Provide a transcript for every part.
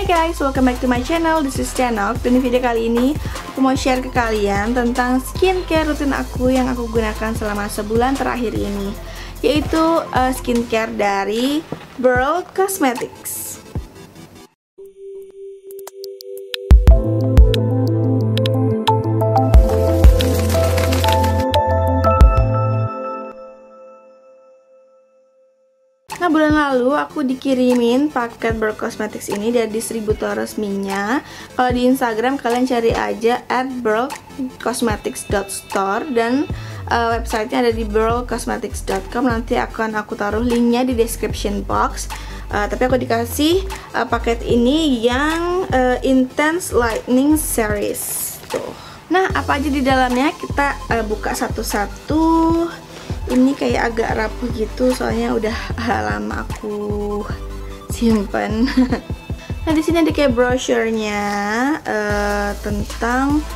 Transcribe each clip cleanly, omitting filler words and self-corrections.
Hai guys, welcome back to my channel. This is Tianok. Dan di video kali ini aku mau share ke kalian tentang skincare rutin aku yang aku gunakan selama sebulan terakhir ini, yaitu skincare dari Burl Cosmetics. Nah, bulan lalu aku dikirimin paket Burl Cosmetics ini dari distributor resminya. Kalau di Instagram kalian cari aja @burlcosmetics.store dan websitenya ada di burlcosmetics.com. Nanti akan aku taruh linknya di description box. Tapi aku dikasih paket ini yang Intense Lightening Series. Tuh. Nah, apa aja di dalamnya kita buka satu-satu. Ini kayak agak rapuh gitu, soalnya udah lama aku simpen. Nah, di sini ada kayak brosurnya tentang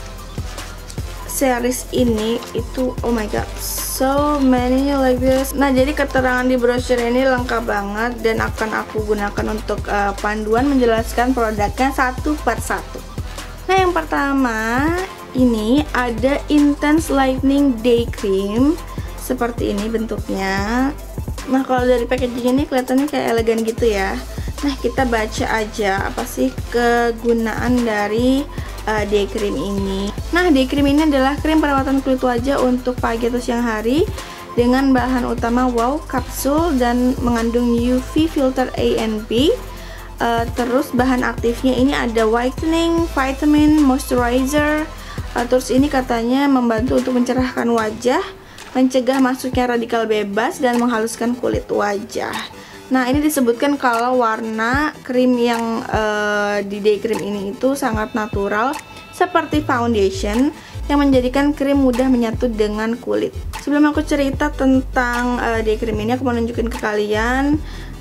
series ini. Itu oh my god, so many like this. Nah, jadi keterangan di brosur ini lengkap banget dan akan aku gunakan untuk panduan menjelaskan produknya satu per satu. Nah, yang pertama ini ada Intense Lightening Day Cream. Seperti ini bentuknya. Nah, kalau dari packaging ini kelihatannya kayak elegan gitu ya. Nah, kita baca aja apa sih kegunaan dari day cream ini. Nah, day cream ini adalah krim perawatan kulit wajah untuk pagi atau siang hari dengan bahan utama wow kapsul dan mengandung UV filter A and B. Terus bahan aktifnya ini ada whitening, vitamin, moisturizer. Terus ini katanya membantu untuk mencerahkan wajah, mencegah masuknya radikal bebas, dan menghaluskan kulit wajah. Nah, ini disebutkan kalau warna krim yang di day cream ini itu sangat natural seperti foundation yang menjadikan krim mudah menyatu dengan kulit. Sebelum aku cerita tentang day cream ini, aku mau nunjukin ke kalian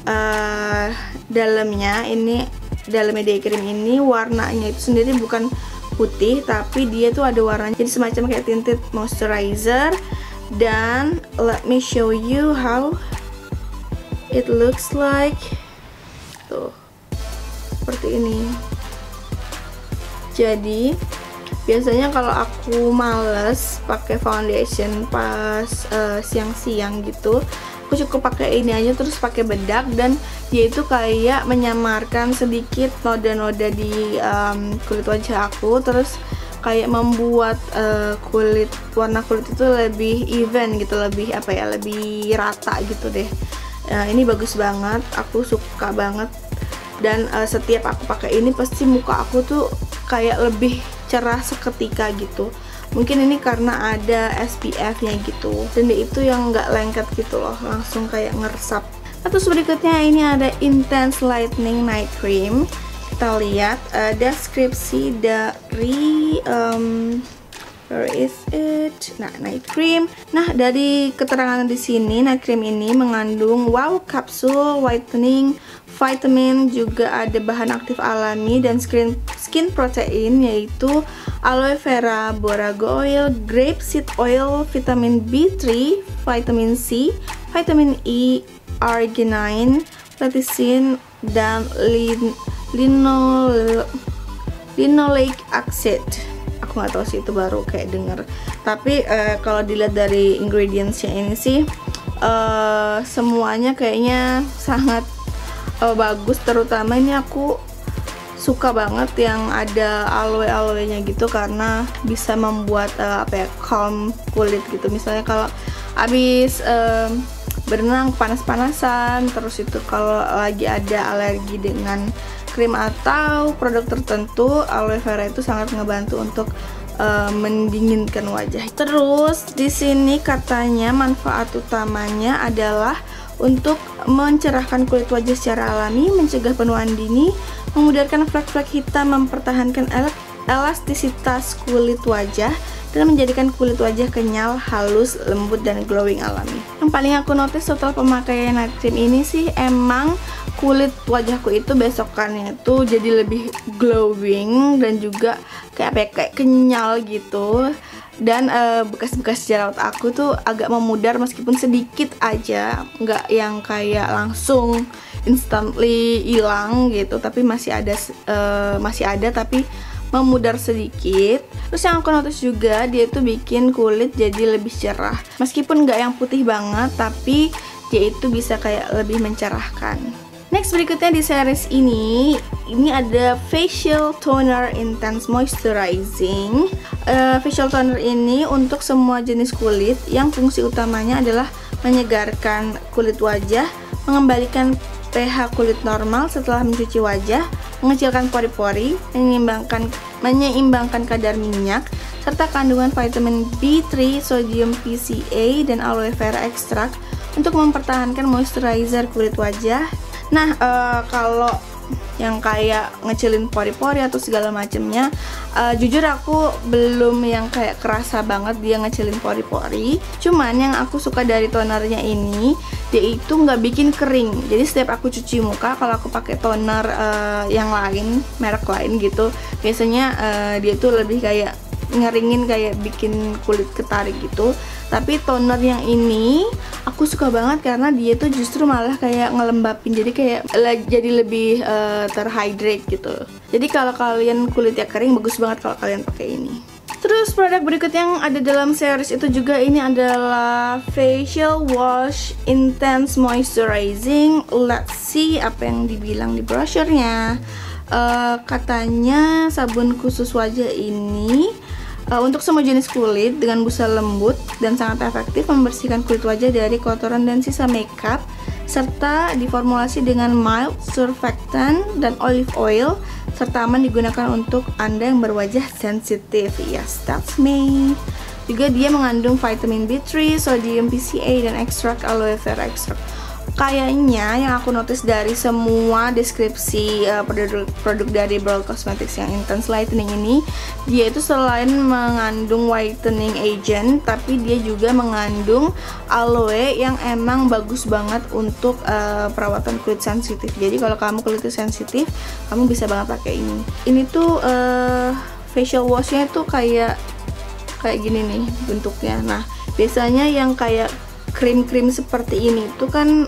dalamnya. Ini dalamnya day cream ini warnanya itu sendiri bukan putih, tapi dia tuh ada warnanya jadi semacam kayak tinted moisturizer. Dan let me show you how it looks like. Tuh, seperti ini. Jadi biasanya kalau aku males pakai foundation pas siang-siang gitu, aku cukup pakai ini aja terus pakai bedak, dan dia itu kayak menyamarkan sedikit noda-noda di kulit wajah aku, terus kayak membuat warna kulit itu lebih even gitu, lebih apa ya, lebih rata gitu deh. Ini bagus banget, aku suka banget. Dan setiap aku pakai ini pasti muka aku tuh kayak lebih cerah seketika gitu. Mungkin ini karena ada SPF-nya gitu, dan dia itu yang nggak lengket gitu loh, langsung kayak ngeresap. Terus berikutnya ini ada Intense Lightening Night Cream. Kita lihat deskripsi dari where is it? Nah, night cream. Nah, dari keterangan di sini, night cream ini mengandung wow kapsul, whitening, vitamin, juga ada bahan aktif alami dan skin protein, yaitu aloe vera, borago oil, grape seed oil, vitamin B3, vitamin C, vitamin E, arginine, lecithin, dan linoleic acid. Aku nggak tahu sih, itu baru kayak denger. Tapi kalau dilihat dari ingredientsnya ini sih semuanya kayaknya sangat bagus. Terutama ini aku suka banget yang ada aloe-aloenya gitu, karena bisa membuat apa ya, calm kulit gitu. Misalnya kalau habis berenang panas-panasan, terus itu kalau lagi ada alergi dengan krim atau produk tertentu, aloe vera itu sangat ngebantu untuk mendinginkan wajah. Terus di sini katanya manfaat utamanya adalah untuk mencerahkan kulit wajah secara alami, mencegah penuaan dini, memudarkan flek-flek hitam, mempertahankan elastisitas kulit wajah, dan menjadikan kulit wajah kenyal, halus, lembut, dan glowing alami. Yang paling aku notice setelah pemakaian night cream ini sih, emang kulit wajahku itu besokannya itu jadi lebih glowing dan juga kayak apa ya, kayak kenyal gitu. Dan bekas-bekas jerawat aku tuh agak memudar meskipun sedikit aja, nggak yang kayak langsung instantly hilang gitu, tapi masih ada tapi memudar sedikit. Terus yang aku notice juga, dia tuh bikin kulit jadi lebih cerah. Meskipun nggak yang putih banget, tapi dia itu bisa kayak lebih mencerahkan. Next, berikutnya di series ini ada Facial Toner Intense Moisturizing. Facial toner ini untuk semua jenis kulit yang fungsi utamanya adalah menyegarkan kulit wajah, mengembalikan pH kulit normal setelah mencuci wajah, mengecilkan pori-pori, menyeimbangkan kadar minyak, serta kandungan vitamin B3, sodium PCA, dan aloe vera extract untuk mempertahankan moisturizer kulit wajah. Nah, kalau yang kayak ngecilin pori-pori atau segala macemnya, jujur aku belum yang kayak kerasa banget dia ngecilin pori-pori. Cuman yang aku suka dari tonernya ini, dia itu nggak bikin kering. Jadi setiap aku cuci muka, kalau aku pakai toner yang lain, merek lain gitu, biasanya dia tuh lebih kayak ngeringin, kayak bikin kulit ketarik gitu. Tapi toner yang ini aku suka banget karena dia tuh justru malah kayak ngelembapin, jadi kayak jadi lebih terhydrate gitu. Jadi kalau kalian kulitnya kering, bagus banget kalau kalian pakai ini. Terus produk berikut yang ada dalam series itu juga ini adalah Facial Wash Intense Moisturizing. Let's see apa yang dibilang di brosurnya. Katanya sabun khusus wajah ini untuk semua jenis kulit dengan busa lembut dan sangat efektif membersihkan kulit wajah dari kotoran dan sisa makeup, serta diformulasi dengan mild surfactant dan olive oil, serta aman digunakan untuk Anda yang berwajah sensitif. Yes, that's me. Juga dia mengandung vitamin B3, sodium PCA, dan ekstrak aloe vera extract. Kayaknya yang aku notice dari semua deskripsi produk dari Brow Cosmetics yang Intense Lightening ini, dia itu selain mengandung whitening agent, tapi dia juga mengandung aloe yang emang bagus banget untuk perawatan kulit sensitif. Jadi kalau kamu kulitnya sensitif, kamu bisa banget pakai ini. Ini tuh facial washnya tuh kayak gini nih bentuknya. Nah, biasanya yang kayak krim-krim seperti ini tuh kan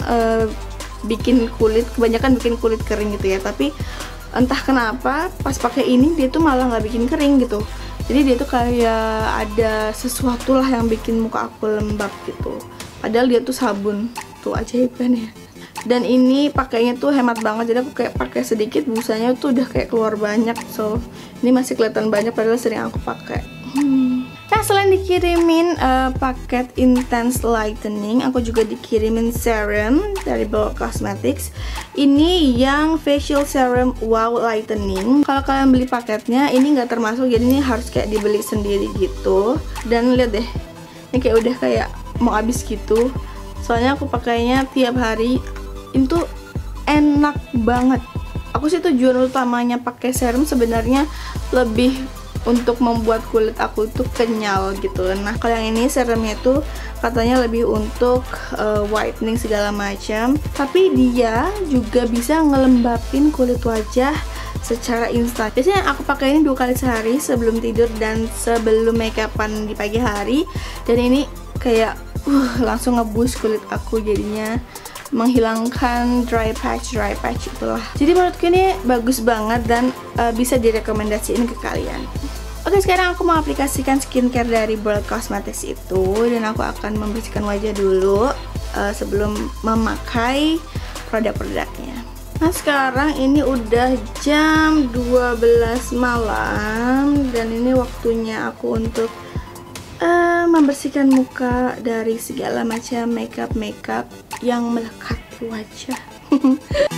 bikin kulit, kebanyakan bikin kulit kering gitu ya. Tapi entah kenapa pas pakai ini dia tuh malah nggak bikin kering gitu. Jadi dia tuh kayak ada sesuatu lah yang bikin muka aku lembab gitu. Padahal dia tuh sabun, tuh ajaib kan ya. Dan ini pakainya tuh hemat banget, jadi aku kayak pakai sedikit busanya tuh udah kayak keluar banyak. So ini masih kelihatan banyak padahal sering aku pakai. Nah, selain dikirimin paket Intense Lightening, aku juga dikirimin serum dari Brow Cosmetics. Ini yang Facial Serum Wow Lightening. Kalau kalian beli paketnya, ini nggak termasuk, jadi ini harus kayak dibeli sendiri gitu. Dan lihat deh, ini kayak udah kayak mau habis gitu. Soalnya aku pakainya tiap hari. Ini tuh enak banget. Aku sih tujuan utamanya pakai serum sebenarnya lebih untuk membuat kulit aku tuh kenyal gitu. Nah, kalau yang ini serumnya tuh katanya lebih untuk whitening segala macam, tapi dia juga bisa ngelembapin kulit wajah secara instan. Biasanya aku pakai ini 2 kali sehari, sebelum tidur dan sebelum makeupan di pagi hari. Dan ini kayak langsung ngeboost kulit aku, jadinya menghilangkan dry patch itulah. Jadi menurutku ini bagus banget dan bisa direkomendasiin ke kalian. Oke, sekarang aku mau aplikasikan skincare dari Brow Cosmetics itu, dan aku akan membersihkan wajah dulu sebelum memakai produk-produknya. Nah, sekarang ini udah jam 12 malam dan ini waktunya aku untuk membersihkan muka dari segala macam makeup yang melekat di wajah.